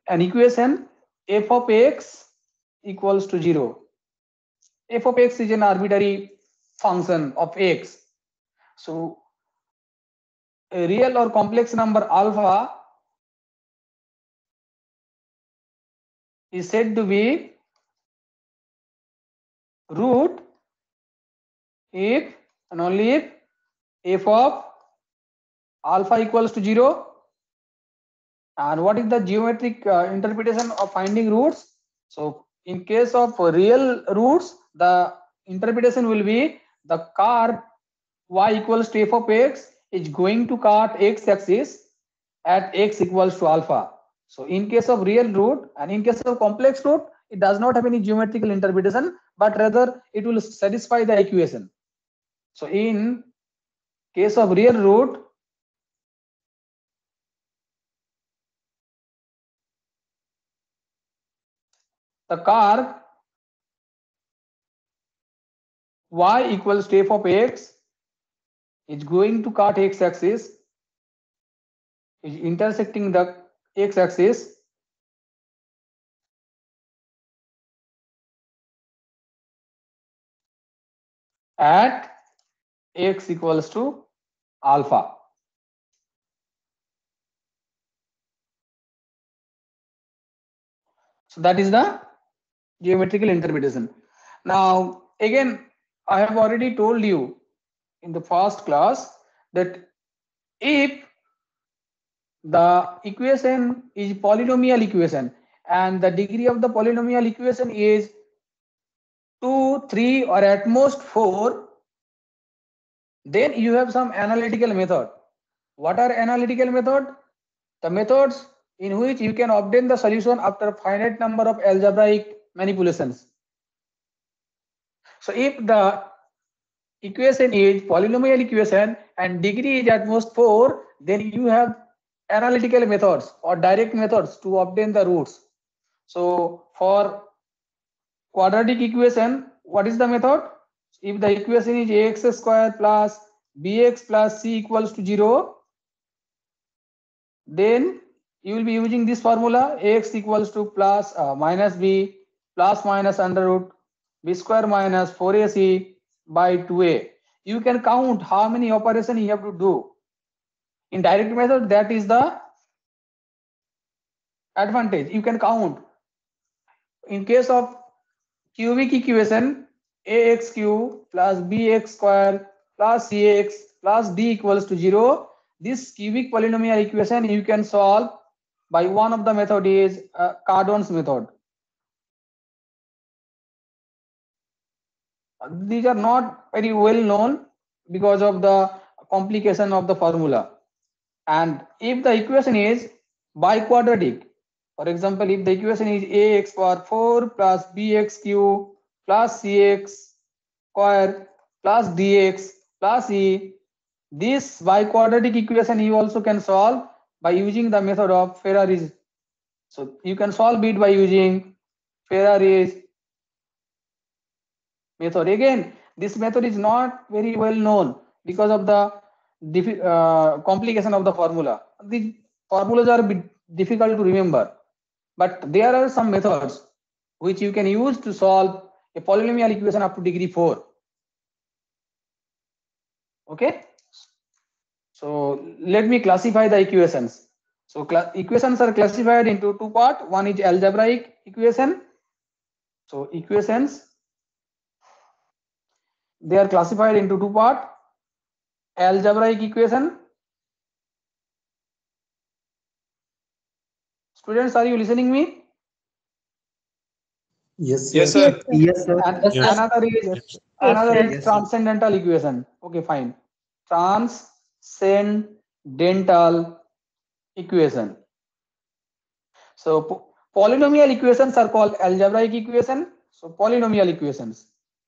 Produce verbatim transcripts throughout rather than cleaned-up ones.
an equation f of x equals to zero. F of x is an arbitrary function of x. So a real or complex number alpha is said to be root if and only if f of alpha equals to zero. And what is the geometric uh, interpretation of finding roots? So in case of real roots, the interpretation will be the curve y equals to f of x is going to cut x axis at x equals to alpha. So in case of real root and in case of complex root, it does not have any geometrical interpretation, but rather it will satisfy the equation. So in case of real root, the curve y equals to f of x is going to cut x axis, is intersecting the x axis at x equals to alpha. So that is the geometrical interpretation. Now again, I have already told you in the first class that if the equation is polynomial equation and the degree of the polynomial equation is two, three, or at most four, then you have some analytical method. What are analytical method? The methods in which you can obtain the solution after finite number of algebraic manipulations. So if the equation is polynomial equation and degree is at most four, then you have analytical methods or direct methods to obtain the roots. So for quadratic equation, what is the method? If the equation is ax square plus bx plus c equals to zero, then you will be using this formula: ax equals to plus uh, minus b plus minus under root b square minus four a c by two a. You can count how many operations you have to do. In direct method, that is the advantage. You can count. In case of cubic equation, ax cube plus bx square plus cx plus d equals to zero. This cubic polynomial equation you can solve by one of the method is uh, Cardon's method. These are not very well known because of the complication of the formula. And if the equation is biquadratic, for example, if the equation is ax power four plus bx cube plus cx square plus dx plus e, this biquadratic equation you also can solve by using the method of Ferrari's. So you can solve it by using Ferrari's method. Again, this method is not very well known because of the uh, complication of the formula. The formulas are a bit difficult to remember, but there are some methods which you can use to solve a polynomial equation up to degree four. Okay, so let me classify the equations. So equations are classified into two parts. One is algebraic equation. So equations, they are classified into two parts. Algebraic equation. Students, are you listening me? Yes, yes, sir. Yes, sir. And Yes, sir. another is Yes. another Yes, is sir. transcendental equation. Okay, fine. Transcendental equation. So po polynomial equations are called algebraic equation. So polynomial equations.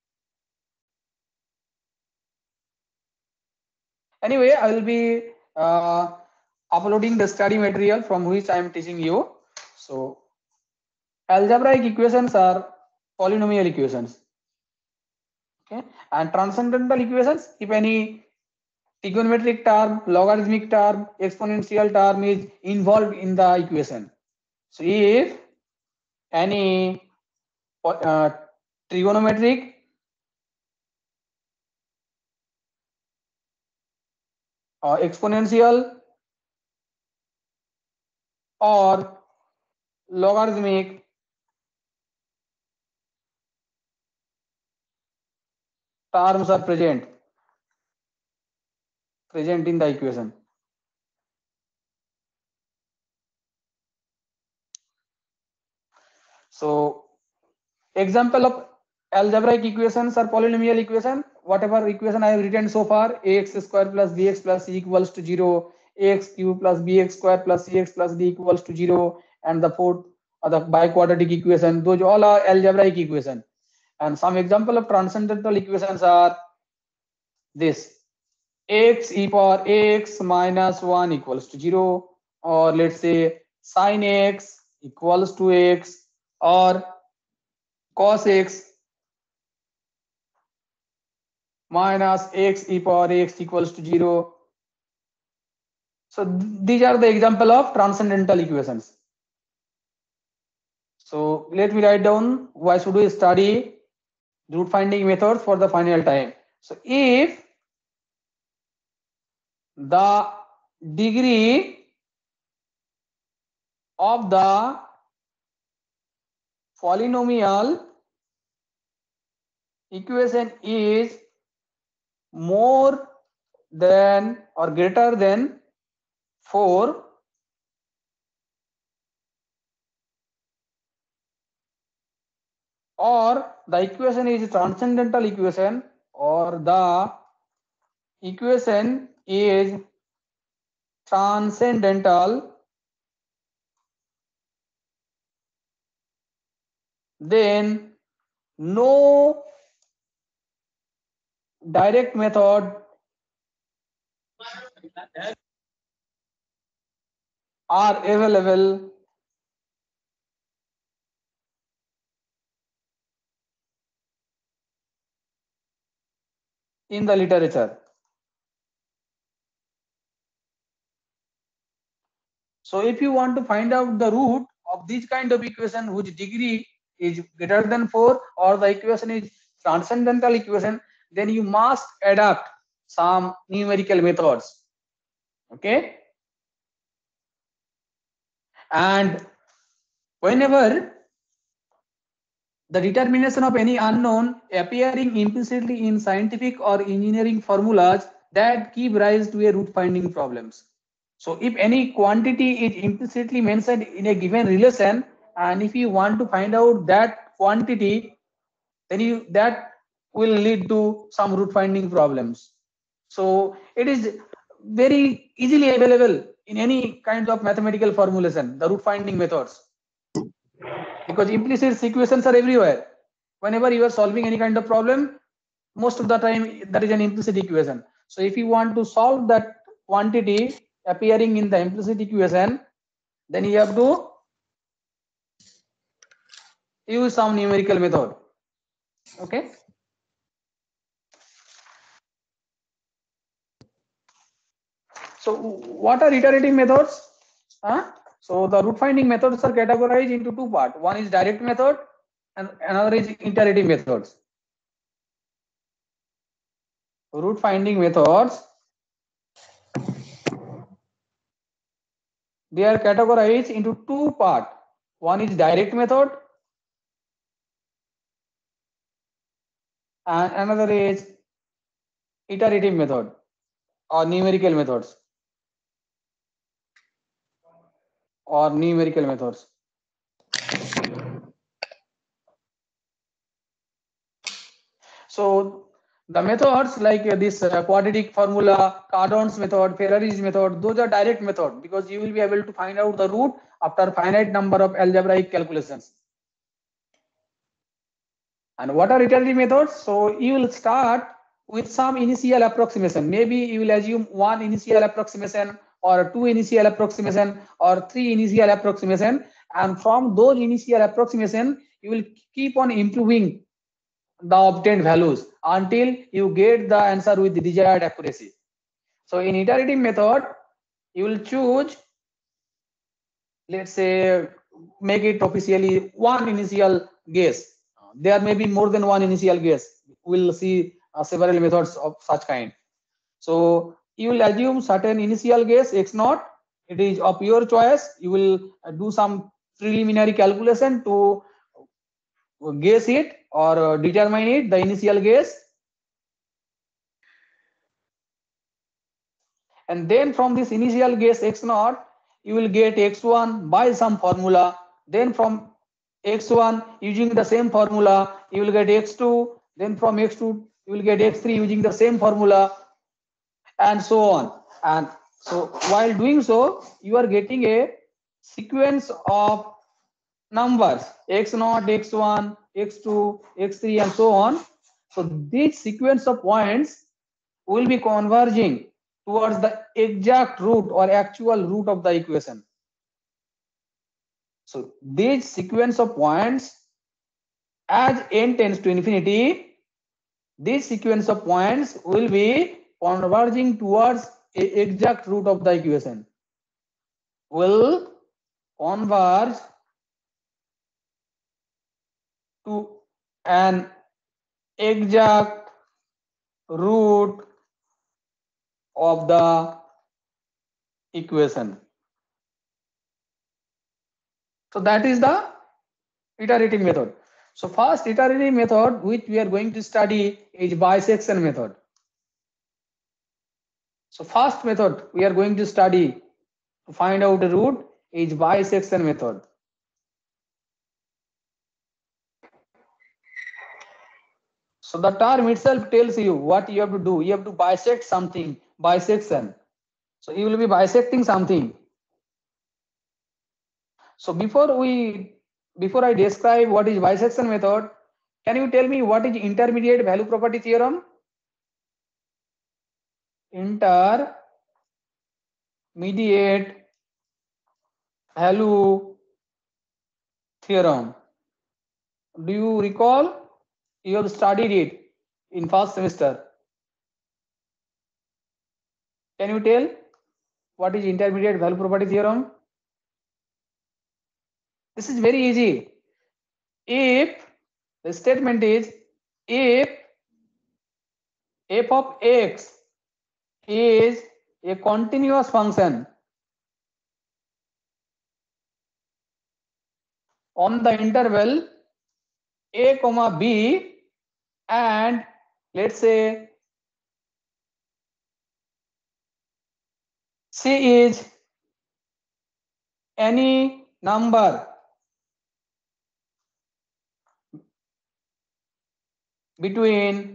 Anyway, I will be uh, uploading the study material from which I am teaching you. So algebraic equations are polynomial equations. Okay, and transcendental equations, if any trigonometric term, logarithmic term, exponential term is involved in the equation. So if any uh, trigonometric or exponential or logarithmic terms are present present in the equation. So example of algebraic equations or polynomial equation, whatever equation I have written so far, ax square plus bx plus c equals to zero, ax cube plus bx square plus cx plus d equals to zero, and the fourth or the biquadratic equation, those all are algebraic equation. And some example of transcendental equations are this: x e power x minus one equals to zero, or let's say sine x equals to x, or cos x minus x e power x equals to zero. So th- these are the example of transcendental equations. So let me write down why should we study root finding methods for the final time. So if the degree of the polynomial equation is more than or greater than four, or the equation is transcendental equation, or the equation is transcendental, then no direct method are available in the literature. So if you want to find out the root of this kind of equation whose degree is greater than four, or the equation is transcendental equation, then you must adapt some numerical methods. Okay? And whenever the determination of any unknown appearing implicitly in scientific or engineering formulas that give rise to a root finding problems. So if any quantity is implicitly mentioned in a given relation, and if you want to find out that quantity, then you that will lead to some root finding problems. So it is very easily available in any kind of mathematical formulation, the root finding methods, because implicit equations are everywhere. Whenever you are solving any kind of problem, most of the time that is an implicit equation. So if you want to solve that quantity appearing in the implicit equation, then you have to use some numerical method. Okay. So what are iterative methods? Huh? So the root finding methods are categorized into two parts. One is direct method and another is iterative methods. Root finding methods, they are categorized into two parts. One is direct method and another is iterative method or numerical methods or numerical methods. So the methods like this uh, quadratic formula, Cardon's method, Ferrari's method, those are direct method because you will be able to find out the root after finite number of algebraic calculations. And what are iterative methods? So you will start with some initial approximation. Maybe you will assume one initial approximation or two initial approximation or three initial approximation. And from those initial approximation, you will keep on improving the obtained values until you get the answer with the desired accuracy. So in iterative method, you will choose, let's say, make it officially one initial guess. There may be more than one initial guess. We'll see uh, several methods of such kind. So you will assume certain initial guess x naught. It is of your choice. You will uh, do some preliminary calculation to guess it or uh, determine it, the initial guess. And then from this initial guess x naught, you will get x one by some formula. Then from x one using the same formula, you will get x two. Then from x two, you will get x three using the same formula, and so on. And so while doing so, you are getting a sequence of numbers x naught, x one, x two, x three, and so on. So this sequence of points will be converging towards the exact root or actual root of the equation. So this sequence of points, as n tends to infinity, this sequence of points will be converging towards a exact root of the equation. Will converge to an exact root of the equation. So that is the iterative method. So first iterative method which we are going to study is bisection method. So first method we are going to study to find out a root is bisection method. So the term itself tells you what you have to do. You have to bisect something, bisection. So you will be bisecting something. So before we, before I describe what is bisection method, can you tell me what is intermediate value property theorem? Intermediate value theorem. Do you recall? You have studied it in first semester. Can you tell what is intermediate value property theorem? This is very easy. If the statement is if f of x is a continuous function on the interval a comma b, and let's say c is any number between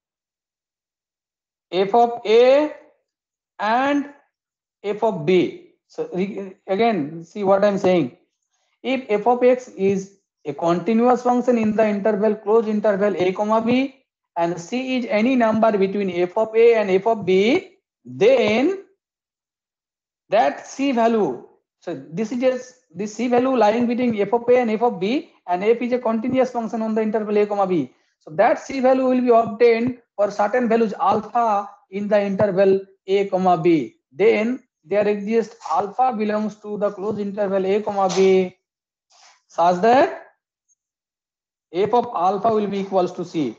f of a and f of b. So again, see what I'm saying. If f of x is a continuous function in the interval closed interval a comma b, and c is any number between f of a and f of b, then that c value, so this is just this c value lying between f of a and f of b, and f is a continuous function on the interval a comma b. So that c value will be obtained for certain values alpha in the interval a comma b. Then there exists alpha belongs to the closed interval a comma b such that f of alpha will be equals to c.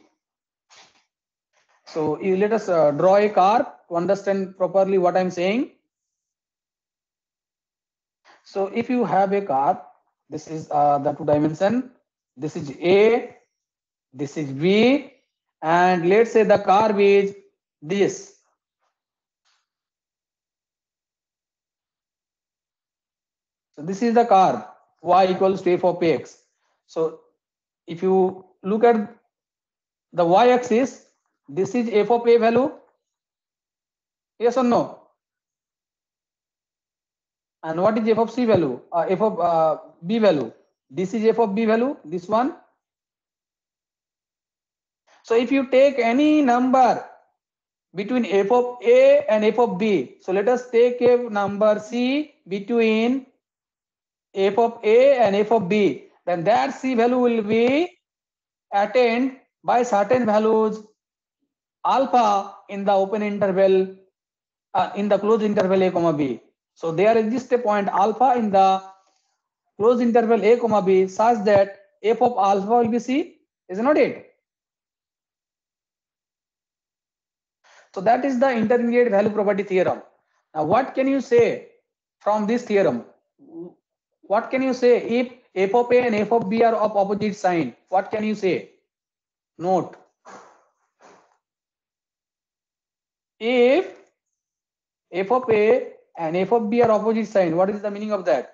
So you let us uh, draw a curve to understand properly what I'm saying. So if you have a curve, this is uh, the two dimension, this is a, this is b, and let's say the curve is this. So this is the curve y equals to f of x. So if you look at the y-axis, this is f of a value, yes or no? And what is f of c value? Uh, f of uh, b value. This is f of b value, this one. So if you take any number between f of a and f of b, so let us take a number c between f of a and f of b, then that c value will be attained by certain values alpha in the open interval, uh, in the closed interval a comma b. So there exists a point alpha in the closed interval a comma b such that f of alpha will be c, is not it? So that is the intermediate value property theorem. Now what can you say from this theorem? What can you say if f of a and f of b are of opposite sign? What can you say? Note. If f of a and f of b are opposite sign, what is the meaning of that?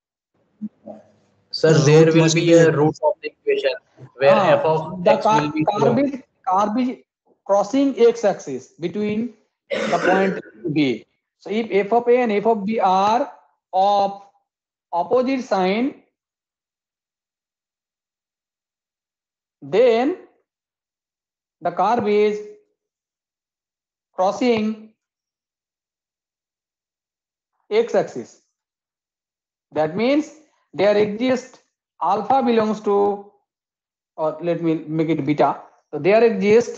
Sir, The there root will must be be a equal. root of the equation where Ah, f of the x will car, be carb zero. is carb is crossing x-axis between the point B. So if f of a and f of b are of opposite sign, then the carb is crossing x-axis. That means there exists alpha belongs to, or let me make it beta. So there exists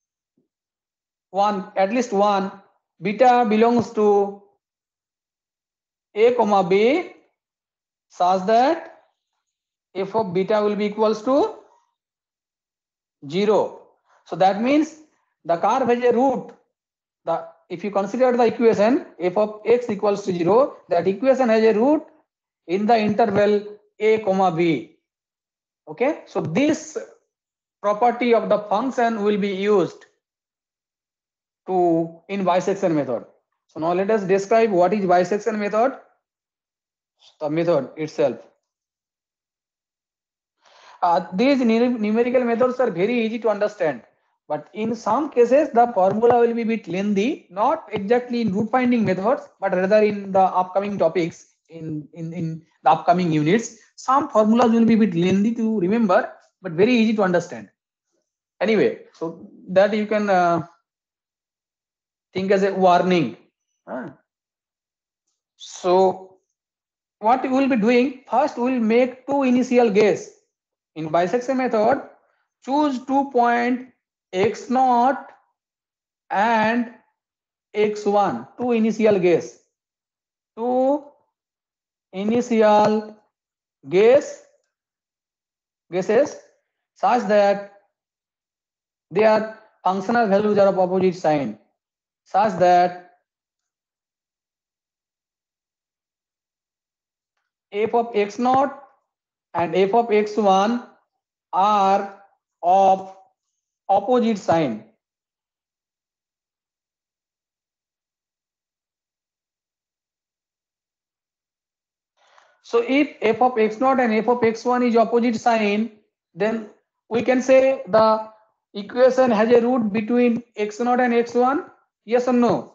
one, at least one beta belongs to a comma b such that f of beta will be equals to zero. So that means the curve has a root. The if you consider the equation f of x equals to zero, that equation has a root in the interval a comma b. Okay, so this property of the function will be used to in bisection method. So now let us describe what is bisection method. The method itself. Uh, these numerical methods are very easy to understand, but in some cases the formula will be a bit lengthy, not exactly in root finding methods, but rather in the upcoming topics in, in, in the upcoming units. Some formulas will be a bit lengthy to remember, but very easy to understand. Anyway, so that you can uh, think as a warning. Uh, so what we will be doing, first we will make two initial guess. In bisection method, choose two point x naught and x one, two initial guess, two initial guess guesses such that their functional values are of opposite sign, such that f of x naught and f of x one are of opposite sign. So if f of x naught and f of x one is opposite sign, then we can say the equation has a root between x naught and x one. Yes or no?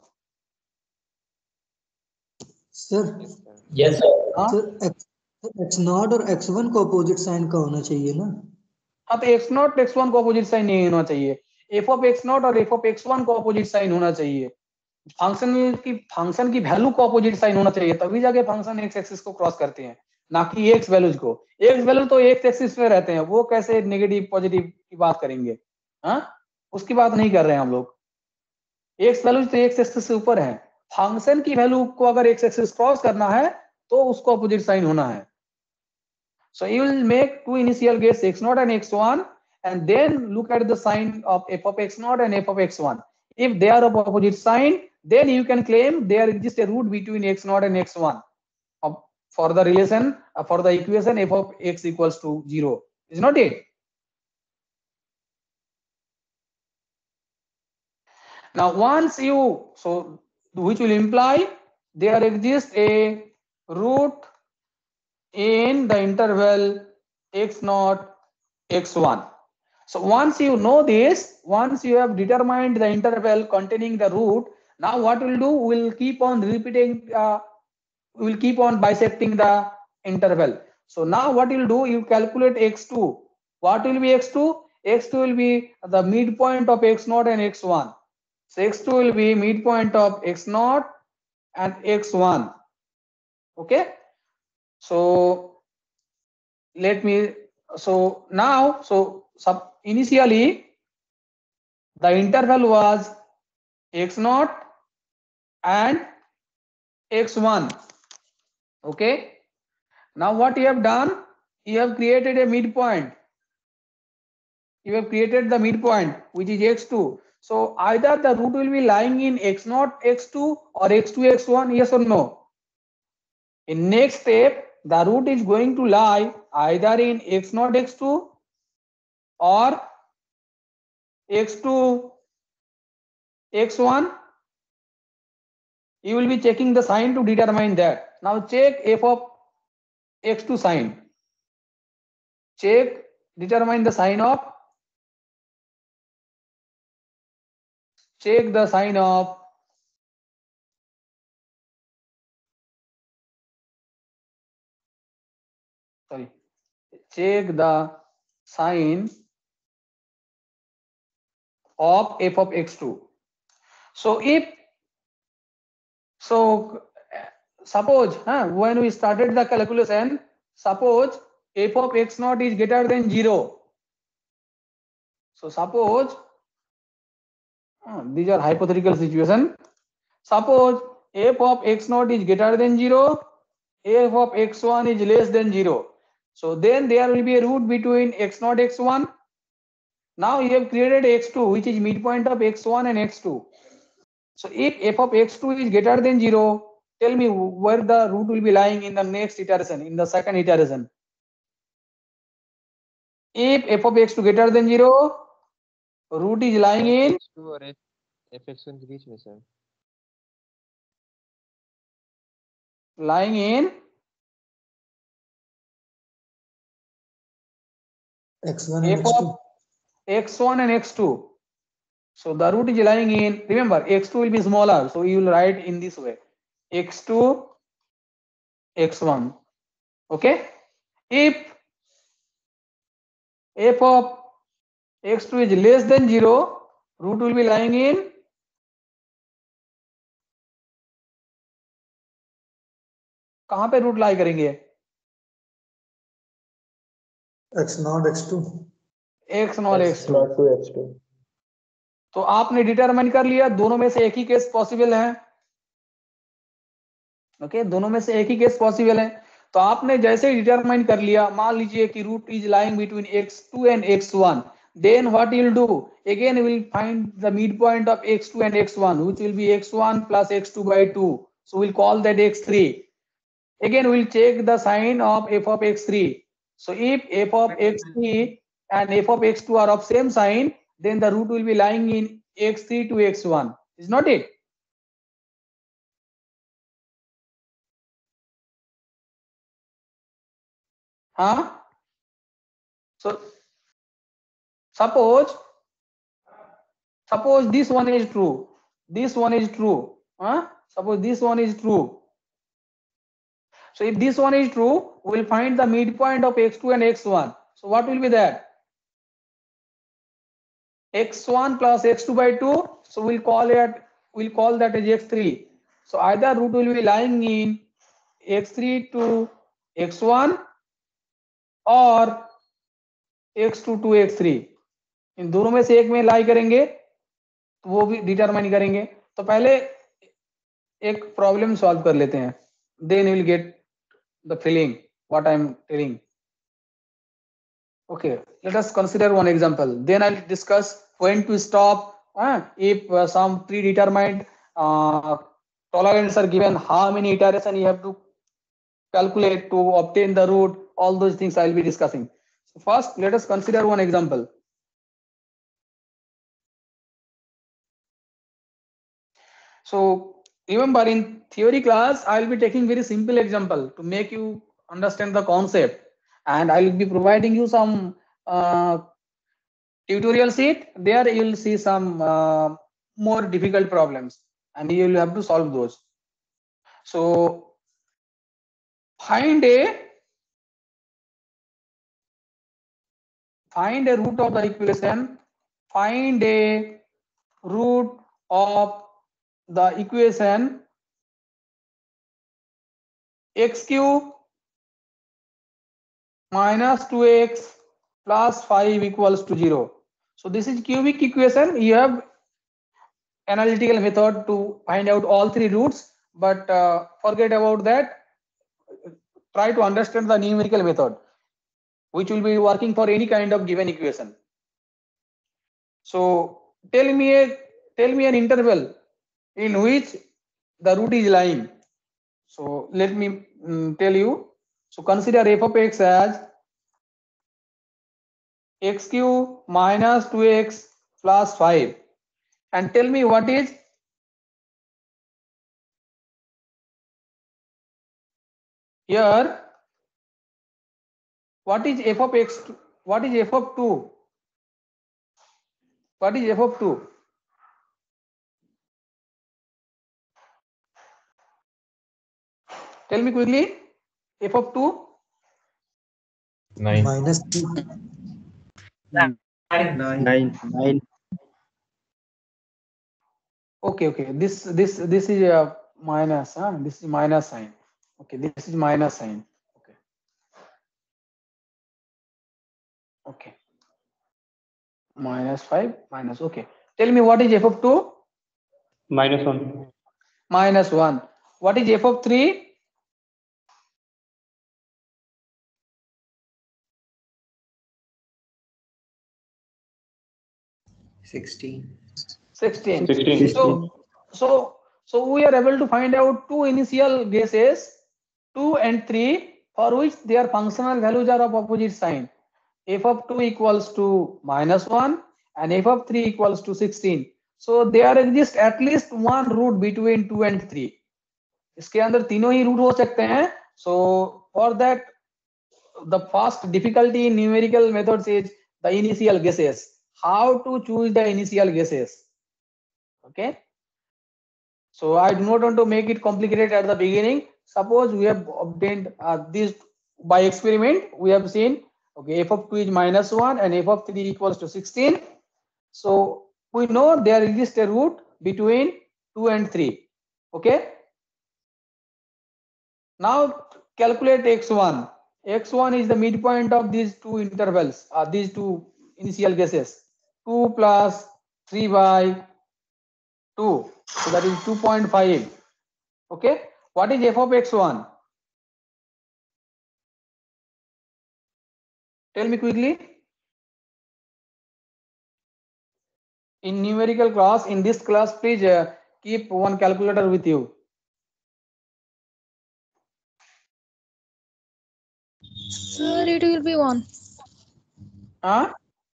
Sir Yes, sir. हाँ sir x x naught और x one को opposite sign का होना चाहिए ना. हाँ तो x naught x one को अपोजिट साइन नहीं होना चाहिए. f of x naught और f of x one को अपोजिट साइन होना चाहिए. फंक्शन की फंक्शन की वैल्यू को अपोजिट साइन होना चाहिए, तभी जाके फंक्शन एक्स एक्सिस को क्रॉस करते हैं, ना कि एक्स वैल्यूज को. एक्स वैल्यू तो एक्स एक्सिस पे रहते हैं, वो कैसे नेगेटिव पॉजिटिव की बात करेंगे? हाँ, उसकी बात नहीं कर रहे हैं हम लोग. एक्स वैल्यूज तो एक्स एक्सिस से ऊपर है. फंक्शन की वैल्यू को अगर एक्स एक्सिस क्रॉस करना है तो उसको अपोजिट साइन होना है. So you will make two initial guess x naught and x one, and then look at the sign of f of x naught and f of x one. If they are of opposite sign, then you can claim there exists a root between x naught and x one of, for the relation uh, for the equation f of x equals to zero. Is not it? Now once you, so which will imply there exists a root in the interval x naught x one. So once you know this, once you have determined the interval containing the root, now what we'll do, we'll keep on repeating, uh, we'll keep on bisecting the interval. So now what you'll do, you calculate x two. What will be x two? x two will be the midpoint of x naught and x one. So x two will be midpoint of x naught and x one. Okay. So let me, so now, so sub initially the interval was x naught and x one. Okay. Now what you have done? You have created a midpoint. You have created the midpoint, which is x two. So either the root will be lying in x zero, x two or x two, x one, yes or no? In next step, the root is going to lie either in x zero, x two or x two, x one. You will be checking the sign to determine that. Now check f of x two sign. Check, determine the sign of, check the sign of sorry, check the sign of f of x two. So if, so suppose huh, when we started the calculation, suppose f of x zero is greater than zero. So suppose uh, these are hypothetical situation. Suppose f of x zero is greater than zero, f of x one is less than zero. So then there will be a root between x zero, x one. Now you have created x two, which is midpoint of x one and x two. So if f of x two is greater than zero, tell me where the root will be lying in the next iteration, in the second iteration. If f of x two greater than zero, root is lying in x two और f x one के बीच में sir. lying in x one and f x two. of x one and x two. So the root is lying in, remember x two will be smaller, so you will write in this way, x two, x one. Okay. If f of x two is less than zero, root will be lying in कहां पे root lie करेंगे? x naught x two. x naught x x two. naught to x two. तो आपने determine कर लिया, दोनों में से एक ही केस पॉसिबल है. ओके okay, दोनों में से एक ही केस पॉसिबल है. तो आपने जैसे ही डिटरमाइन कर लिया, मान लीजिए कि root is lying between x two and x one, then what you will do? Again we will find the midpoint of x two and x one, which will be x one plus x two by two. So we'll call that x three. Again we'll check the sign of f of x three. So if f of x three and f of x two are of same sign, then the root will be lying in x three to x one. Is not it? Huh? So suppose suppose this one is true, this one is true. Huh? Suppose this one is true. So if this one is true, we will find the midpoint of x two and x one. So what will be that? x one plus x two by two. So we'll call it, we'll call that as x three. So either root will be lying in x three to x one or x two to x three. इन दोनों में से एक में लाई करेंगे, तो वो भी डिटरमाइन करेंगे. तो पहले एक प्रॉब्लम सॉल्व कर लेते हैं, then will get the feeling what I am telling. Okay, let us consider one example. Then I'll discuss when to stop. Uh, if uh, some predetermined uh, tolerance are given, how many iterations you have to calculate to obtain the root. All those things I'll be discussing. So first, let us consider one example. So remember, in theory class, I'll be taking very simple example to make you understand the concept. And I will be providing you some uh, tutorial sheet. There you will see some uh, more difficult problems and you will have to solve those. So find a find a root of the equation. Find a root of the equation x cube minus two x plus five equals to zero. So this is cubic equation. You have analytical method to find out all three roots, but uh, forget about that. try to understand the numerical method, which will be working for any kind of given equation. So tell me a tell me an interval in which the root is lying. So let me um, tell you. So consider f of x as x cube minus two x plus five, and tell me what is here. What is f of x? What is f of two? What is f of two? Tell me quickly. F of two? Nine. Minus two. Nine. Nine. Nine. Okay, okay. This this this is a minus. Huh? This is minus sign. Okay, this is minus sign. Okay. Okay. Minus five minus. Okay. Tell me what is f of two? Minus one. Minus one. What is f of three? Sixteen. Sixteen. Sixteen. So so so we are able to find out two initial guesses, two and three, for which their functional values are of opposite sign. F of two equals to minus one and f of three equals to sixteen. So there exists at least one root between two and three. इसके अंदर तीनों ही root हो सकते हैं. So for that, the first difficulty in numerical methods is the initial guesses. How to choose the initial guesses? Okay. So I do not want to make it complicated at the beginning. Suppose we have obtained uh, this by experiment. We have seen, okay, f of two is minus one and f of three equals to sixteen. So we know there exists a root between two and three. Okay. Now calculate x one. x one is the midpoint of these two intervals, uh, these two initial guesses. two plus three by two. So that is two point five. Okay. What is f of x one? Tell me quickly. In numerical class, in this class, please uh, keep one calculator with you. Sir, it will be one. Huh?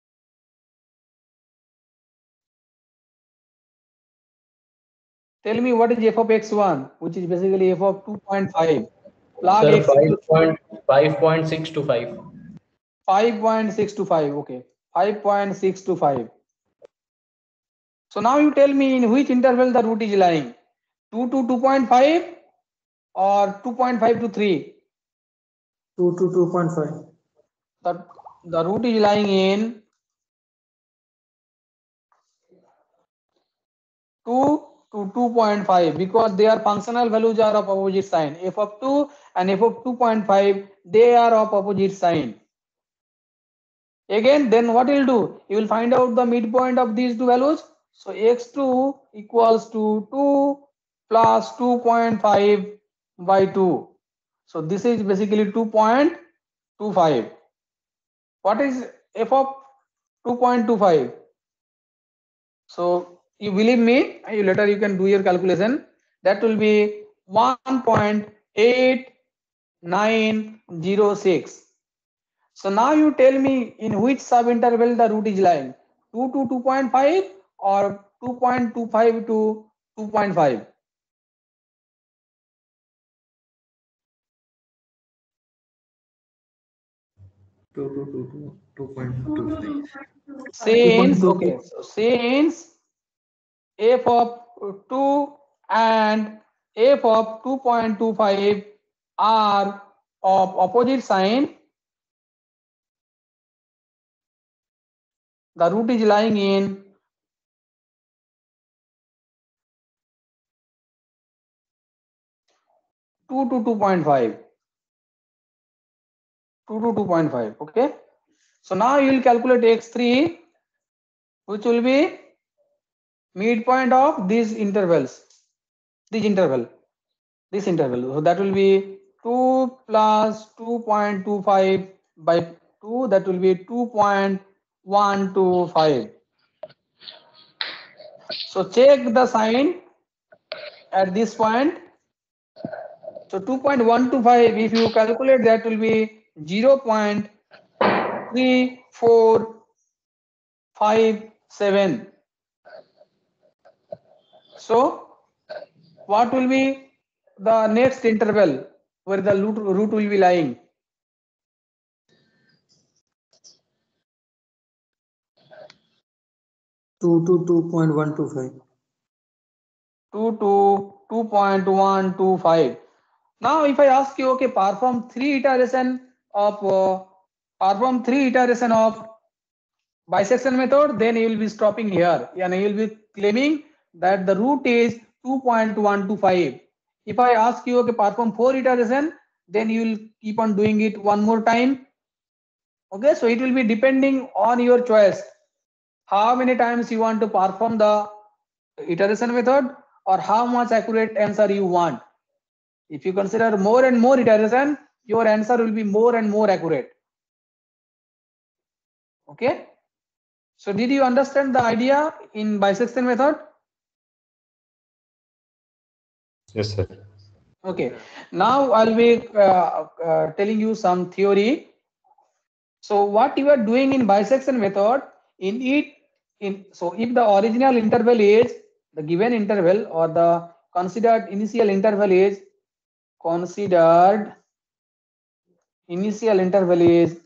Tell me what is f of x one, which is basically f of two point five. Log Sir, x five point five point six to five. five point six to five. Okay, five point six to five. So now you tell me in which interval the root is lying, two to two point five or two point five to three. Two to two point five. The the root is lying in two to two point five because their functional values are of opposite sign. F of two and f of two point five, they are of opposite sign. Again, then what you will do? You will find out the midpoint of these two values. So x two equals to two plus two point five by two. So this is basically two point two five. What is f of two point two five? So you believe me, you later you can do your calculation. That will be one point eight nine zero six. So now you tell me in which subinterval the root is lying, two to two point five or two point two five to two point five. Two to two to two point two five. Since okay, so since f of two and f of two point two five are of opposite sign, the root is lying in two to two point five. two to two point five. Okay. So now you will calculate x three, which will be midpoint of these intervals, this interval, this interval. So that will be two plus two point two five by two, that will be two point one two five. So check the sign at this point. So two point one two five, if you calculate, that will be zero point three four five seven. So what will be the next interval where the root, root will be lying? two to two point one two five. two to two point one two five. Now if I ask you, okay, perform three iteration of uh, perform three iteration of bisection method, then you will be stopping here and you will be claiming that the root is two point one two five. If I ask you, okay, perform four iteration, then you will keep on doing it one more time. Okay, so it will be depending on your choice, how many times you want to perform the iteration method or how much accurate answer you want. If you consider more and more iteration, your answer will be more and more accurate. Okay, so did you understand the idea in bisection method? Yes, sir. Okay, now I'll be uh, uh, telling you some theory. So what you are doing in bisection method, in it, in so if the original interval is the given interval or the considered initial interval is considered initial interval is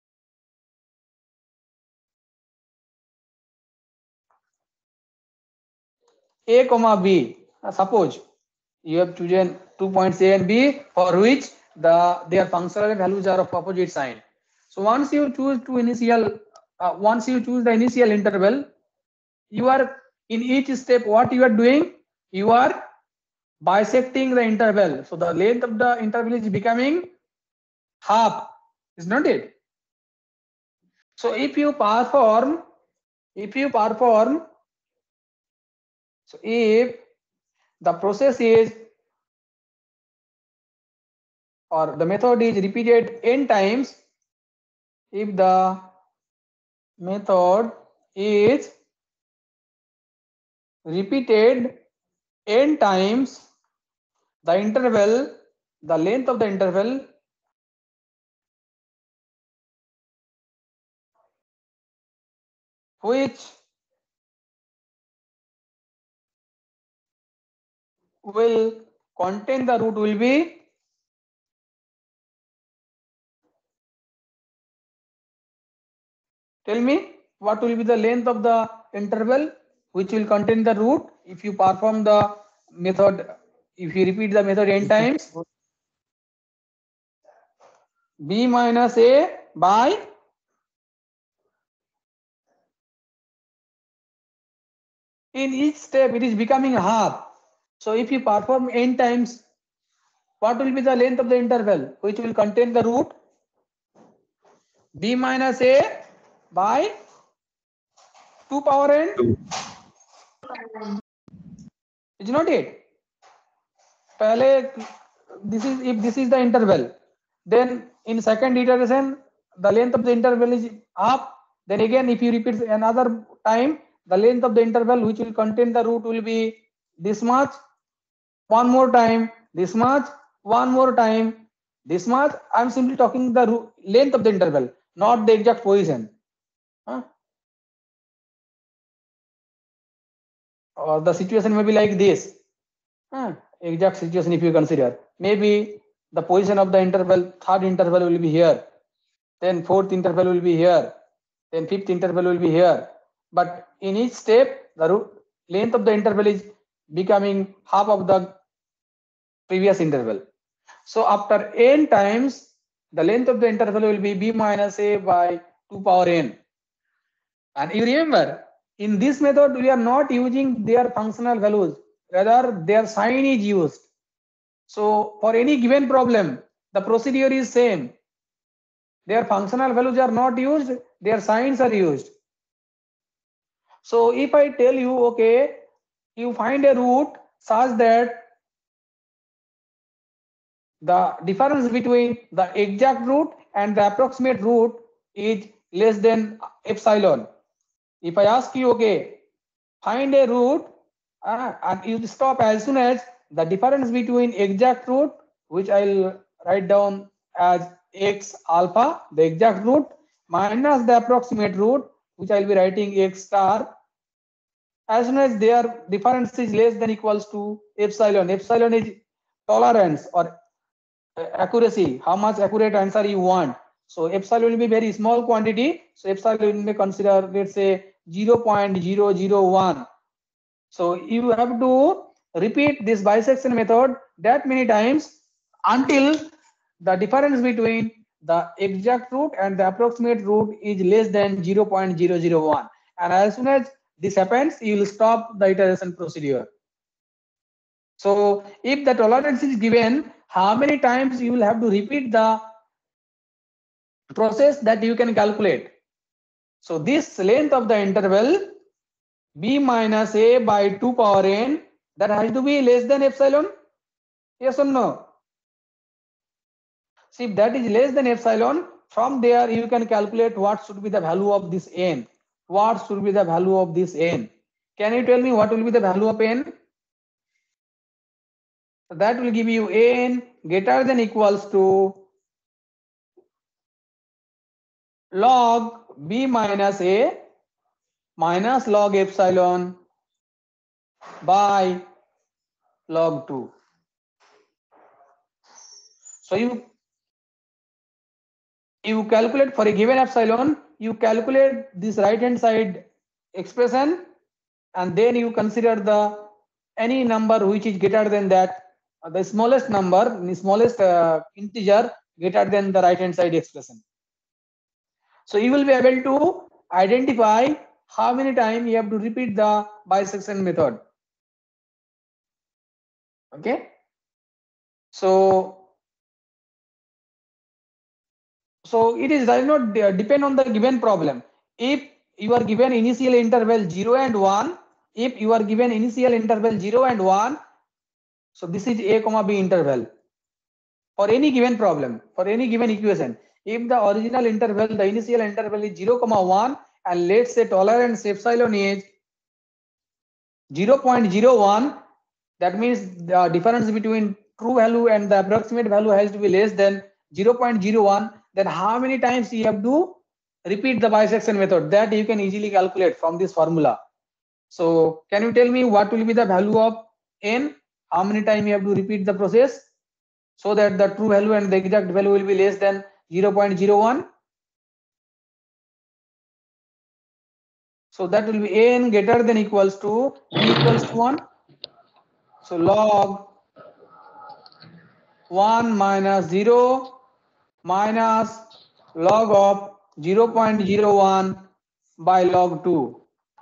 a comma b. Uh, suppose you have chosen two points a and b for which the their functional values are of opposite sign. So once you choose to initial, uh, once you choose the initial interval, you are in each step what you are doing, you are bisecting the interval. So the length of the interval is becoming half, is not it? So if you perform, if you perform, so if the process is or the method is repeated n times, if the method is repeated n times, the interval, the length of the interval which will contain the root will be tell me what will be the length of the interval which will contain the root if you perform the method, if you repeat the method n times. B minus a by in each step it is becoming half. So if you perform n times, what will be the length of the interval which will contain the root? B minus a by two power n. Is not it? Pehle, this is if this is the interval, then in second iteration the length of the interval is half. Then again if you repeat another time, the length of the interval which will contain the root will be this much. One more time this much. One more time this much. I am simply talking the root, length of the interval, not the exact position. Huh? Or the situation may be like this. Huh? Exact situation if you consider, maybe the position of the interval, third interval will be here, then fourth interval will be here, then fifth interval will be here, but in each step the root, length of the interval is becoming half of the previous interval. So after n times, the length of the interval will be b minus a by two power n. And you remember, in this method we are not using their functional values, rather their sign is used. So for any given problem, the procedure is same. Their functional values are not used, their signs are used. So if I tell you, okay, you find a root such that the difference between the exact root and the approximate root is less than epsilon. If I ask you, okay, find a root, uh, and you stop as soon as the difference between exact root, which I'll write down as x alpha, the exact root, minus the approximate root, which I'll be writing x star. As soon as their difference is less than equals to epsilon, epsilon is tolerance or accuracy, how much accurate answer you want. So epsilon will be very small quantity. So epsilon may consider, let's say, zero point zero zero one. So you have to repeat this bisection method that many times until the difference between the exact root and the approximate root is less than zero point zero zero one. And as soon as this happens, you will stop the iteration procedure. So if the tolerance is given, how many times you will have to repeat the process that you can calculate. So this length of the interval b minus a by two power n, that has to be less than epsilon. Yes or no? See, if that is less than epsilon, from there you can calculate what should be the value of this n. What should be the value of this n? Can you tell me what will be the value of n? So that will give you n greater than equals to log b minus a minus log epsilon by log two. So you you calculate for a given epsilon, you calculate this right hand side expression, and then you consider the any number which is greater than that, the smallest number, the smallest uh, integer greater than the right hand side expression. So you will be able to identify how many times you have to repeat the bisection method. Okay. So so it is does not depend on the given problem. If you are given initial interval zero and one, if you are given initial interval zero and one, so this is a comma b interval for any given problem, for any given equation. If the original interval, the initial interval is zero comma one, and let's say tolerance epsilon is zero point zero one, that means the difference between true value and the approximate value has to be less than zero point zero one. Then how many times you have to repeat the bisection method? That you can easily calculate from this formula. So can you tell me what will be the value of n? How many times you have to repeat the process so that the true value and the exact value will be less than zero point zero one? So that will be n greater than equals to b equals to one. So log one minus zero minus log of zero point zero one by log two.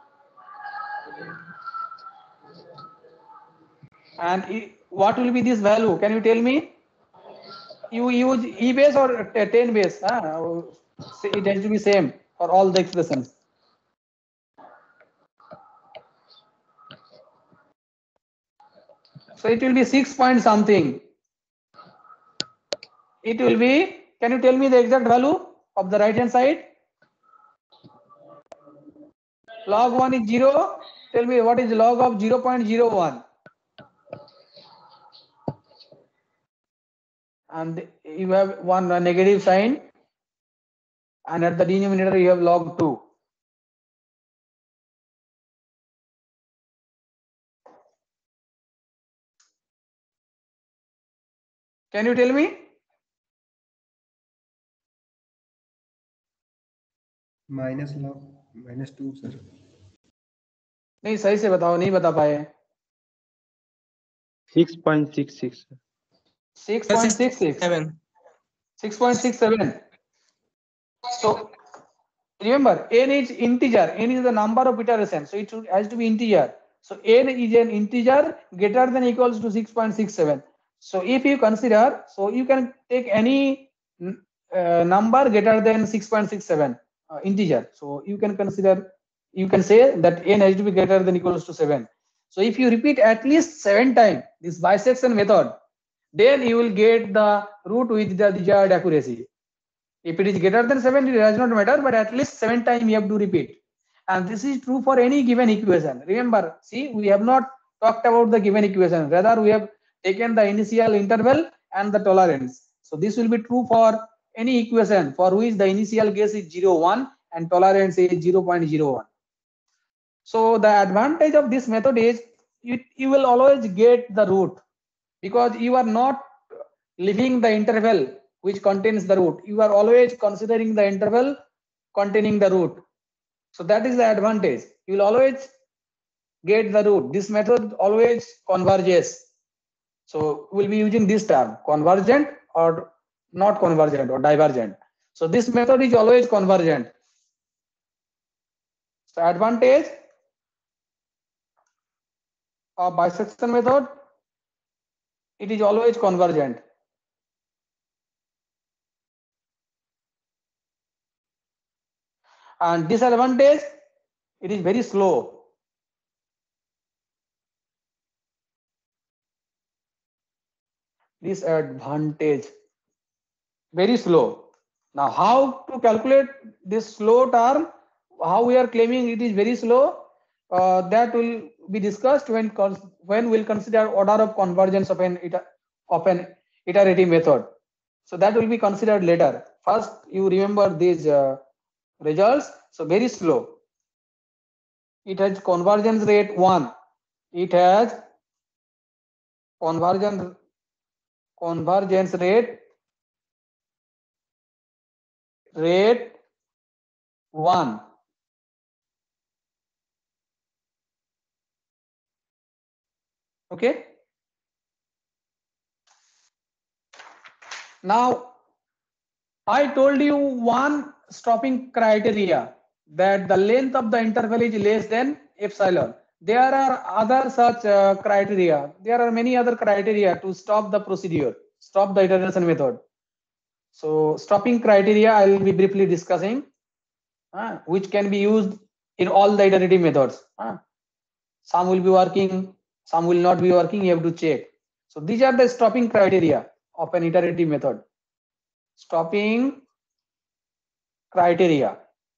And what will be this value? Can you tell me? You use E base or ten base? Huh? It has to be same for all the expressions. So it will be six point something. It will be, can you tell me the exact value of the right hand side? Log one is zero. Tell me what is log of zero point zero one. And you have one negative sign, and at the denominator you have log two. Can you tell me? minus log minus two sir. नहीं सही से बताओ, नहीं बता पाए. six point six six. six point six six. six point six seven. So remember, n is integer. N is the number of iterations, so it should, has to be integer. So n is an integer greater than equals to six point six seven. So if you consider, so you can take any uh, number greater than six point six seven uh, integer. So you can consider, you can say that n has to be greater than equals to seven. So if you repeat at least seven times this bisection method, then you will get the root with the desired accuracy. If it is greater than seven, it does not matter, but at least seven times you have to repeat. And this is true for any given equation. Remember, see, we have not talked about the given equation. Rather, we have taken the initial interval and the tolerance. So this will be true for any equation for which the initial guess is zero, one and tolerance is zero point zero one. So the advantage of this method is you, you will always get the root because you are not leaving the interval which contains the root. You are always considering the interval containing the root. So that is the advantage. You will always get the root. This method always converges. So we'll be using this term, convergent or not convergent or divergent. So this method is always convergent. So advantage of bisection method, it is always convergent. And disadvantage, it is very slow. Disadvantage, very slow. Now, how to calculate this slow term? How we are claiming it is very slow? Uh, that will be discussed when when we'll consider order of convergence of an of an iterative method. So that will be considered later. First, you remember these uh, results. So very slow. It has convergence rate one. It has convergence convergence rate rate one. Okay. Now, I told you one stopping criteria that the length of the interval is less than epsilon. There are other such uh, criteria. There are many other criteria to stop the procedure, stop the iteration method. So stopping criteria I will be briefly discussing, uh, which can be used in all the iterative methods. Uh, some will be working, some will not be working, you have to check. So these are the stopping criteria of an iterative method. Stopping criteria.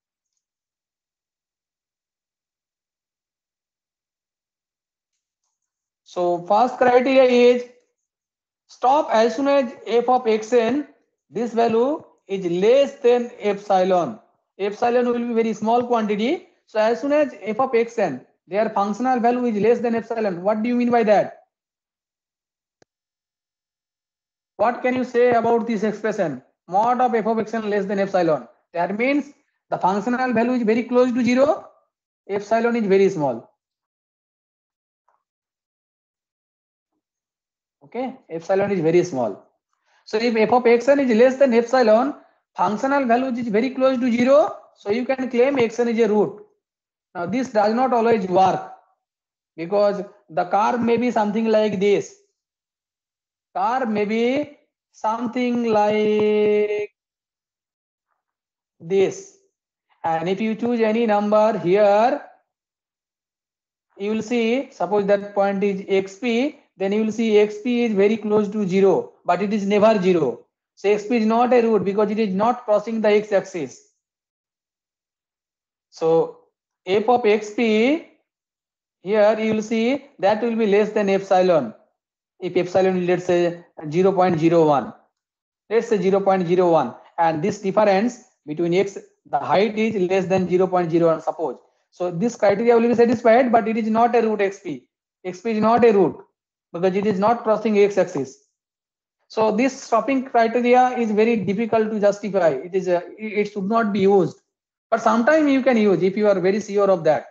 So first criteria is stop as soon as f of xn, this value is less than epsilon. Epsilon will be very small quantity. So as soon as f of xn, their functional value is less than epsilon. What do you mean by that? What can you say about this expression? Mod of f of xn less than epsilon. That means the functional value is very close to zero. Epsilon is very small. Okay, epsilon is very small. So if f of xn is less than epsilon, functional value is very close to zero. So you can claim xn is a root. Now this does not always work because the curve may be something like this. Curve may be something like this. And if you choose any number here, you will see, suppose that point is xp, then you will see xp is very close to zero, but it is never zero. So xp is not a root because it is not crossing the x-axis. So f of xp, here you will see that will be less than epsilon. If epsilon is, let's say, zero point zero one, let's say zero point zero one, and this difference between x, the height is less than zero point zero one, suppose. So this criteria will be satisfied, but it is not a root xp. Xp is not a root because it is not crossing x-axis. So this stopping criteria is very difficult to justify. It is a, it should not be used, but sometimes you can use if you are very sure of that.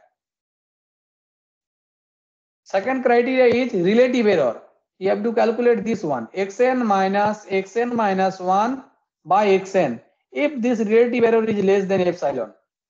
Second criteria is relative error. You have to calculate this one, xn minus xn minus one by xn. If this relative error is less than epsilon,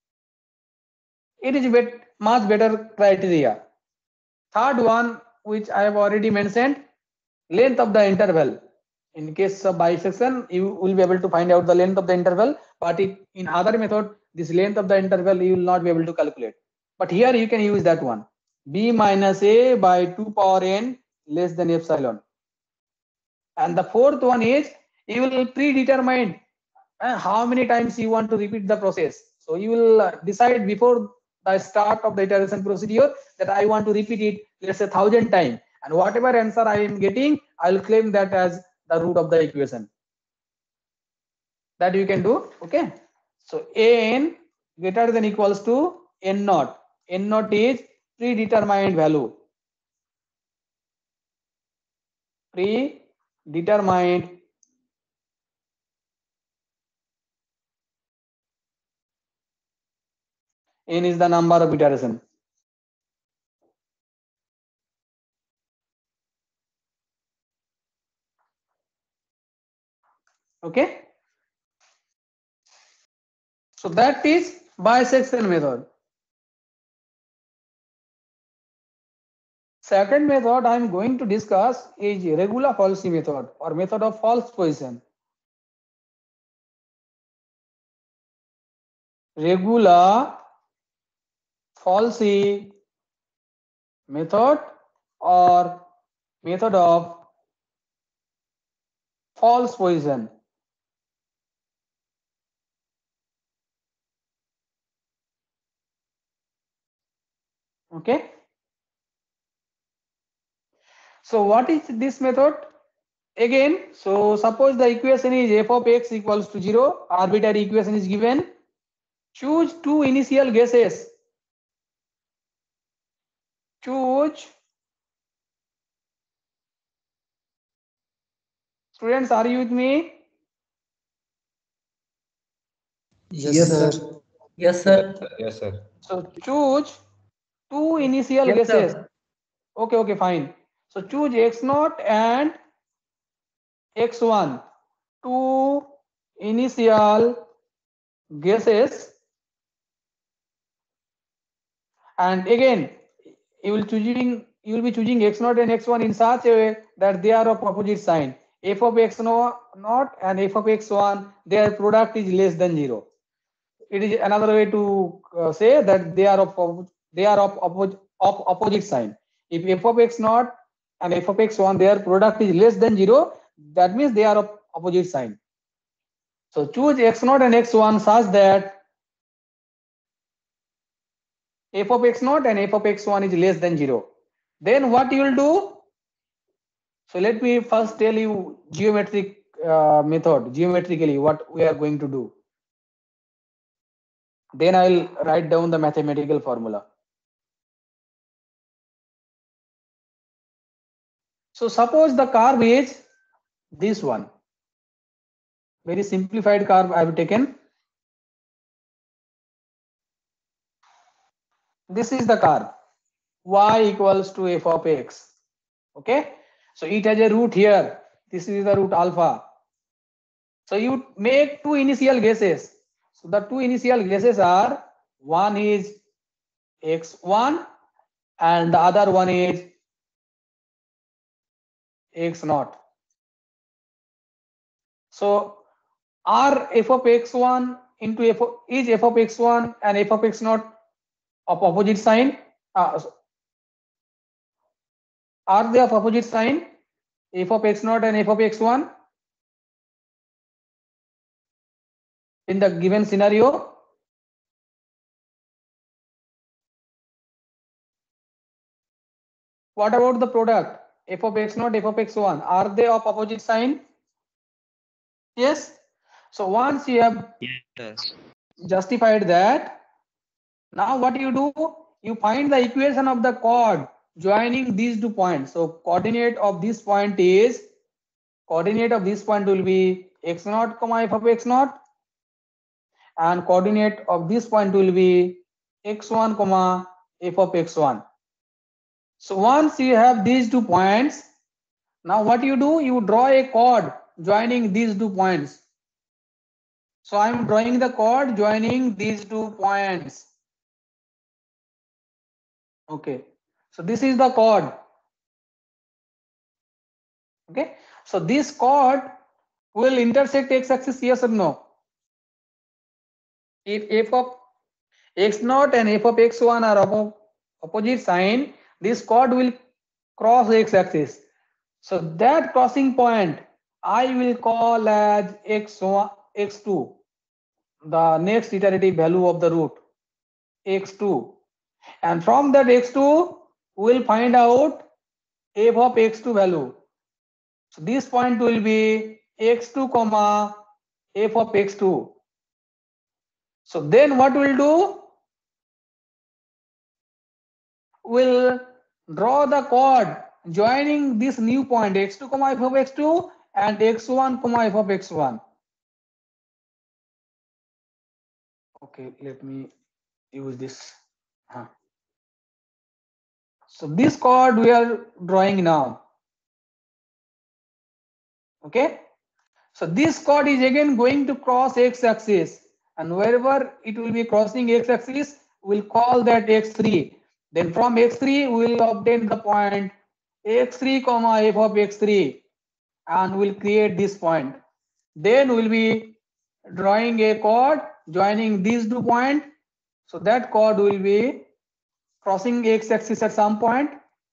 it is bet much better criteria. Third one, which I have already mentioned, length of the interval. In case of bisection, you will be able to find out the length of the interval, but it, in other method, this length of the interval you will not be able to calculate. But here you can use that one, b minus a by two power n less than epsilon. And the fourth one is you will predetermine uh, how many times you want to repeat the process. So you will uh, decide before the start of the iteration procedure that I want to repeat it, let's say thousand times, and whatever answer I am getting, I will claim that as the root of the equation. That you can do. Okay. So n greater than equals to n naught. N naught is predetermined value. Predetermined n is the number of iteration. Okay. So that is bisection method. Second method I am going to discuss is regular falsy method or method of false position. Regular falsy method or method of false position. Okay. So what is this method? Again, so suppose the equation is f of x equals to zero, arbitrary equation is given. Choose two initial guesses. Choose. Students, are you with me? Yes, sir. Yes, sir. Yes, sir. So choose two initial Yes, guesses. sir. Okay, okay, fine. So choose x naught and x one. Two initial guesses. And again, you will choosing you will be choosing x naught and x one in such a way that they are of opposite sign. F of x naught and f of x one, their product is less than zero. It is another way to uh, say that they are of they are of, of, of opposite sign. If f of x naught and f of x one, their product is less than zero, that means they are of opposite sign. So choose x naught and x one such that f of x naught and f of x one is less than zero. Then what you will do? So let me first tell you geometric uh, method, geometrically what we are going to do. Then I will write down the mathematical formula. So suppose the curve is this one. Very simplified curve I have taken. This is the curve. Y equals to f of x. Okay. So it has a root here. This is the root alpha. So you make two initial guesses. So the two initial guesses are, one is x one and the other one is x naught. So are f of x one into f of, is f of x one and f of x naught of opposite sign? Uh, are they of opposite sign? F of x naught and f of x one in the given scenario? What about the product? F of x naught, f of x one, are they of opposite sign? Yes. So once you have Yes. justified that, now what you do? You find the equation of the chord joining these two points. So coordinate of this point is, coordinate of this point will be x naught comma f of x naught, and coordinate of this point will be x one comma f of x one. So once you have these two points, now what you do? You draw a chord joining these two points. So I am drawing the chord joining these two points. Okay. So this is the chord. Okay. So this chord will intersect x-axis, yes or no? If f of x naught and f of x one are of opposite sign, this chord will cross x-axis. So that crossing point I will call as x one, x two, the next iterative value of the root, x two. And from that x two, we'll find out f of x two value. So this point will be x two comma f of x two. So then what we'll do? We'll draw the chord joining this new point x two comma f of x two and x one comma f of x one. Okay, let me use this. Huh. So this chord we are drawing now. Okay. So this chord is again going to cross x-axis, and wherever it will be crossing x-axis, we'll call that x three. Then from x three, we will obtain the point x three comma f of x three, and we'll create this point. Then we'll be drawing a chord joining these two points. So that chord will be crossing x-axis at some point.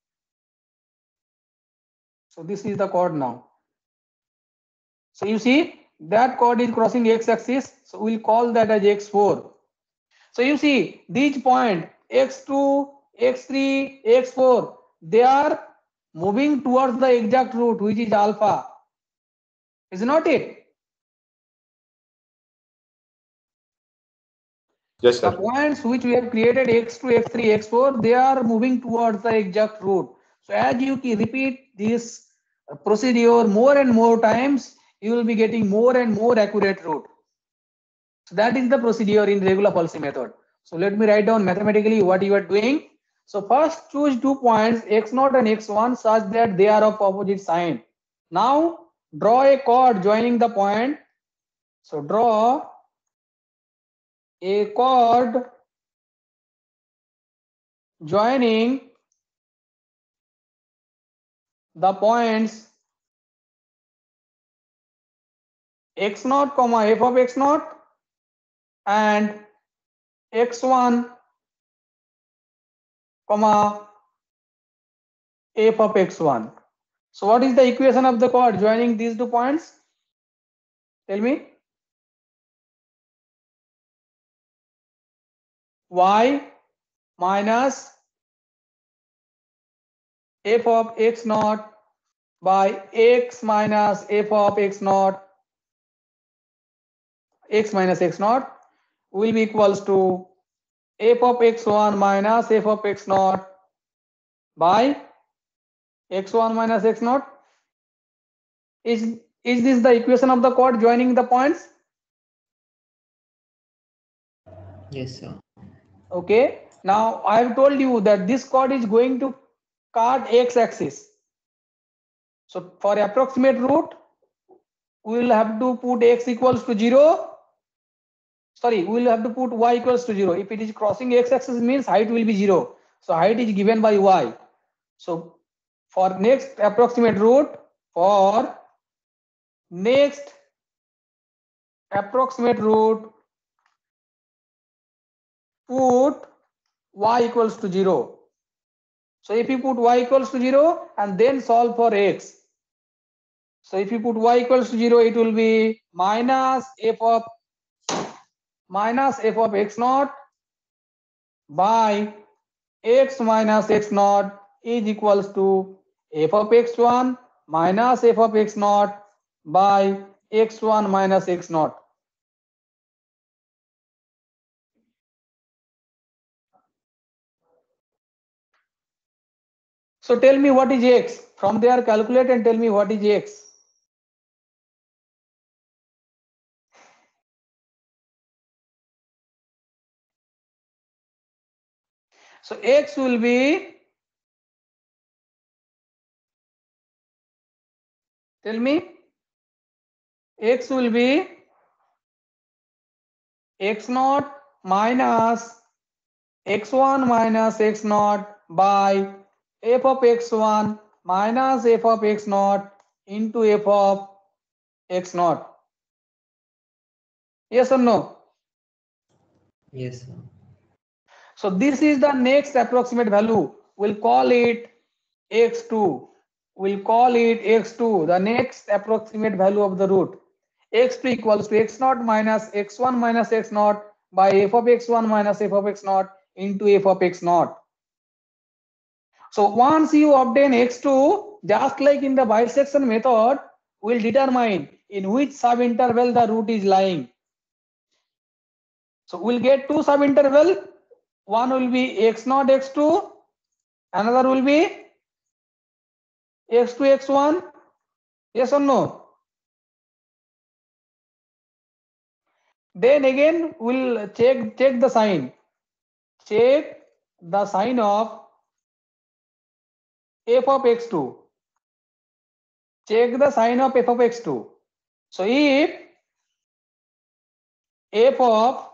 So this is the chord now. So you see that chord is crossing x-axis. So we'll call that as x four. So you see these points x two, x three, x four, they are moving towards the exact root, which is alpha. Is not it? Yes, The sir. points which we have created x two, x three, x four, they are moving towards the exact root. So as you repeat this procedure more and more times, you will be getting more and more accurate root. So that is the procedure in regular pulsing method. So let me write down mathematically what you are doing. So first choose two points x zero and x one such that they are of opposite sign. Now draw a chord joining the point. So draw a chord joining the points x zero comma f of x zero and x one comma f of x one. So what is the equation of the chord joining these two points? Tell me. Y minus f of x zero by x minus f of x zero, x minus x zero will be equals to f of x one minus f of x zero by x one minus x zero. Is, is this the equation of the chord joining the points? Yes, sir. Okay. Now I have told you that this chord is going to cut x-axis. So for approximate root, we will have to put x equals to zero. Sorry, we will have to put y equals to zero. If it is crossing x-axis, means height will be zero. So height is given by y. So for next approximate root, for next approximate root, put y equals to zero. So if you put y equals to zero and then solve for x. So if you put y equals to zero, it will be minus f of minus f of x zero by x minus x zero is equals to f of x one minus f of x zero by x one minus x zero. So tell me what is x. From there calculate and tell me what is x. So x will be, tell me, x will be x zero minus x one minus x zero by f of x one minus f of x zero into f of x zero. Yes or no? Yes, sir. So this is the next approximate value. We'll call it x two. we'll call it x two, the next approximate value of the root. x two equals to x naught minus x one minus x naught by f of x one minus f of x naught into f of x naught. So once you obtain x two, just like in the bisection method, we'll determine in which subinterval the root is lying. So we'll get two subinterval. One will be x naught x two, another will be x two x one. Yes or no? Then again we'll check check the sign. Check the sign of f of x two. Check the sign of f of x two. So if f of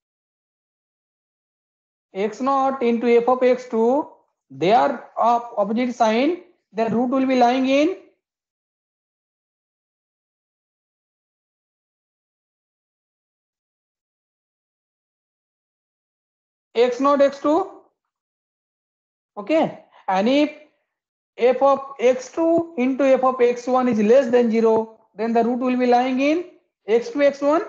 x naught into f of x two, they are of opposite sign, then root will be lying in x naught x two. Okay, and if f of x two into f of x one is less than zero, then the root will be lying in x two x one.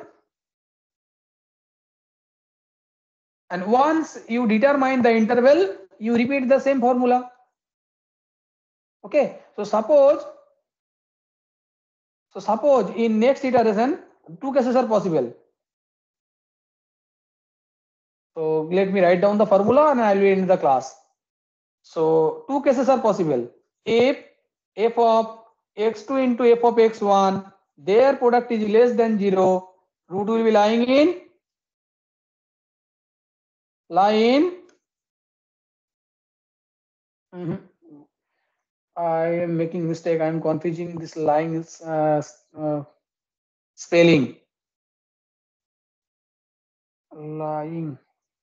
And once you determine the interval, you repeat the same formula. Okay, so suppose so suppose in next iteration two cases are possible. So let me write down the formula and I will end the class. So two cases are possible. If f of x two into f of x one, their product is less than zero, root will be lying in line. Mm-hmm. I am making mistake. I am confusing this line uh, uh, spelling. Lying.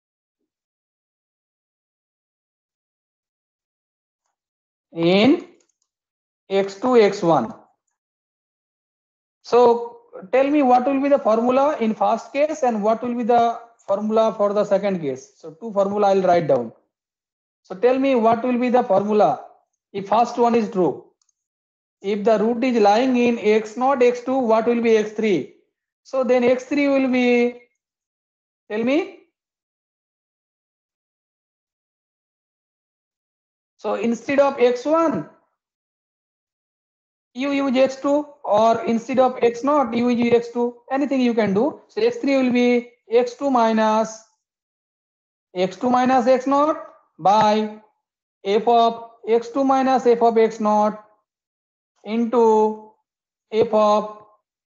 In x two x one. So tell me what will be the formula in first case and what will be the formula for the second case. So two formula I will write down. So tell me what will be the formula if first one is true. If the root is lying in x naught x two, what will be x three? So then x three will be, tell me. So instead of x one, you use x two, or instead of x naught, you use x two. Anything you can do. So x three will be x two minus x two minus x naught by f of x two minus f of x naught into f of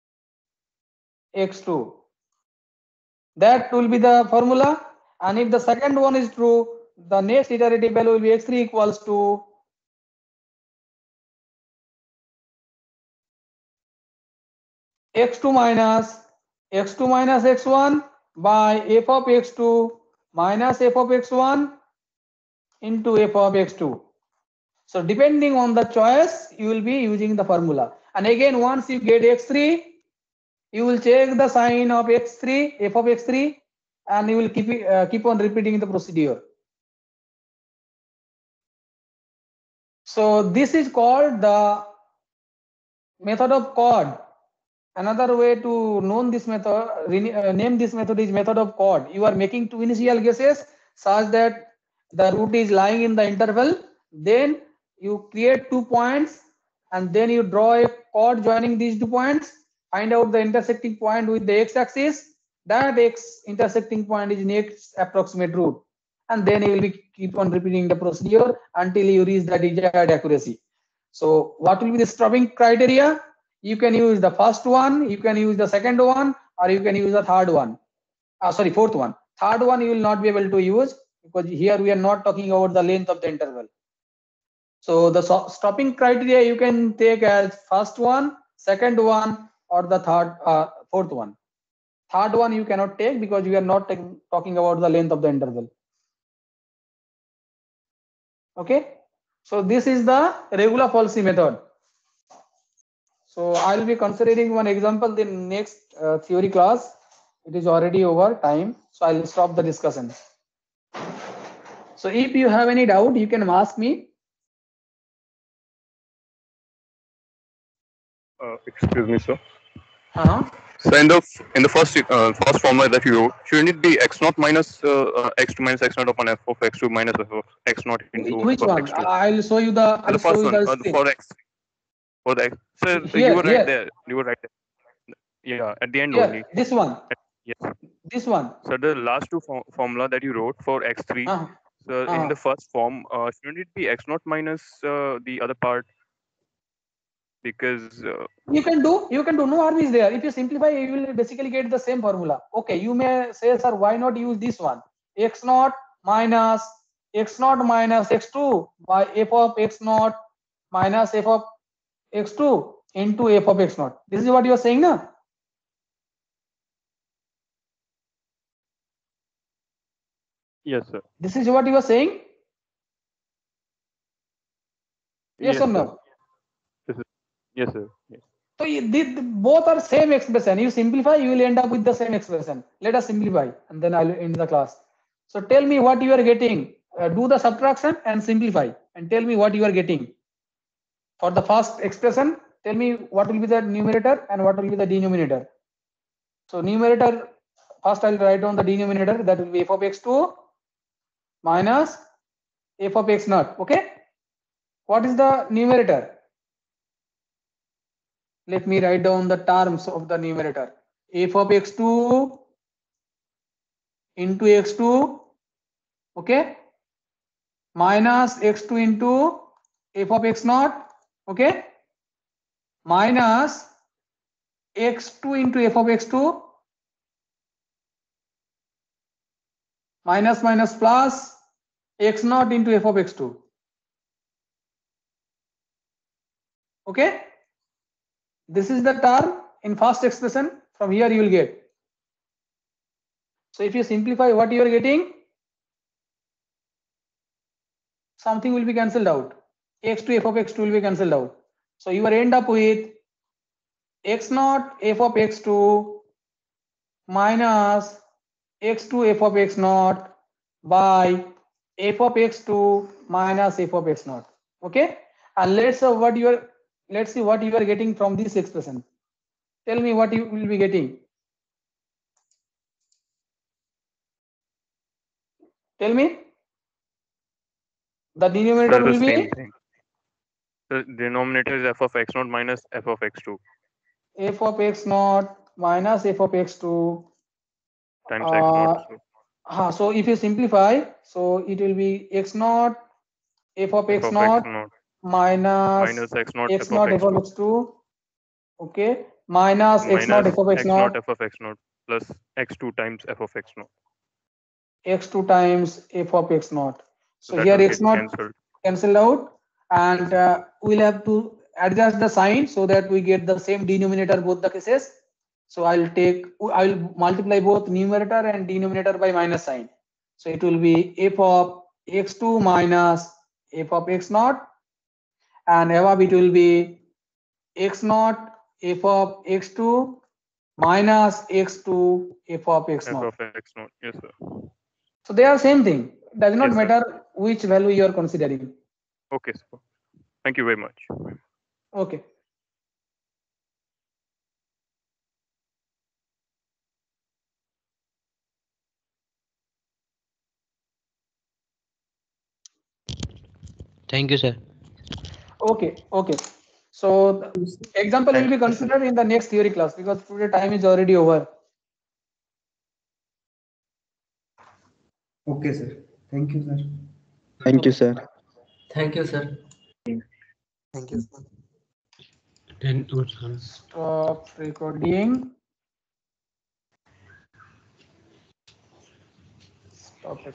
x two. That will be the formula. And if the second one is true, the next iterative value will be x three equals to x two minus x two minus x one by f of x two minus f of x one into f of x two. So depending on the choice, you will be using the formula. And again, once you get x three, you will check the sign of x three, f of x three, and you will keep it, uh, keep on repeating the procedure. So this is called the method of chord. Another way to know this method, uh, name this method is method of chord. You are making two initial guesses such that the root is lying in the interval. Then you create two points and then you draw a chord joining these two points. Find out the intersecting point with the x-axis. That x intersecting point is next approximate root. And then you will be keep on repeating the procedure until you reach the desired accuracy. So what will be the stopping criteria? You can use the first one, you can use the second one, or you can use the third one. Uh, sorry, fourth one. Third one you will not be able to use because here we are not talking about the length of the interval. So the so stopping criteria you can take as first one, second one, or the third, uh, fourth one. Third one you cannot take because we are not talking about the length of the interval. Okay. So this is the regular falsy method. So I will be considering one example in next uh, theory class. It is already over time, so I will stop the discussion. So if you have any doubt, you can ask me. excuse me, sir. Uh-huh. So in the f- in the first uh, first formula that you wrote, shouldn't it be x naught minus uh, uh, x two minus x naught upon f of x two minus f of x naught into Which f of one? x two? I'll show you the. Uh, I'll the show first you one, the uh, the screen. for x, for the x. So uh, Here, you were right here. there. You were right there. Yeah, at the end Here, only. this one. Yes. This one. So the last two fo- formula that you wrote for x three. Uh-huh. So Uh-huh. in the first form, uh, shouldn't it be x naught minus uh, the other part? Because uh, You can do, you can do, no harm is there. If you simplify, you will basically get the same formula. Okay, you may say, sir, why not use this one? X naught minus x naught minus x two by f of x naught minus f of x two into f of x naught. This is what you are saying, no? yes, sir. This is what you are saying? Yes, Yes, or sir. no? This is, yes, sir. Yes. So you- the, the- both are same expression. You simplify, you will end up with the same expression. Let us simplify, and then I'll end the class. So tell me what you are getting. Uh, do the subtraction and simplify, and tell me what you are getting. For the first expression, tell me what will be the numerator and what will be the denominator. So numerator, first I'll write down the denominator. That will be f of x two minus f of x naught. Okay. What is the numerator? Let me write down the terms of the numerator. F of x two into x two, okay, minus x two into f of x naught, okay, minus x two into f of x two, minus minus plus x naught into f of x two. Okay, this is the term in first expression. From here you will get. So if you simplify, what you are getting, something will be cancelled out. X two f of x two will be cancelled out. So you will end up with x naught f of x two minus x two f of x naught by f of x two minus f of x naught. Okay, and let's uh, what you are let's see what you are getting from this expression. Tell me what you will be getting. Tell me. The denominator So the will be same thing. The denominator is f of x naught minus f of x two f of x naught minus f of x two times uh, x naught. So uh, so if you simplify, so it will be x naught f of f x of naught x naught minus minus x naught x f of naught f x of two x two, okay, minus x naught minus f of x x naught naught f of x naught plus x two times f of x naught. x two times f of x naught. So So that here will x get naught cancelled. cancel out, and uh, we'll have to adjust the sign so that we get the same denominator both the cases. So I'll take I will multiply both numerator and denominator by minus sign. So it will be f of x two minus f of x naught, and above it will be x naught f of x two minus x two f of x F naught. of x naught. Yes, sir. So they are same thing. Does not Yes, sir. matter which value you are considering. Okay, sir. Thank you very much. Okay. Thank you, sir. Okay. Okay. So the example will be considered in the next theory class because today time is already over. Okay, sir. Thank you, sir. Thank you, sir. Thank you, sir. Thank you, sir. Then what's on? Stop recording. Stop.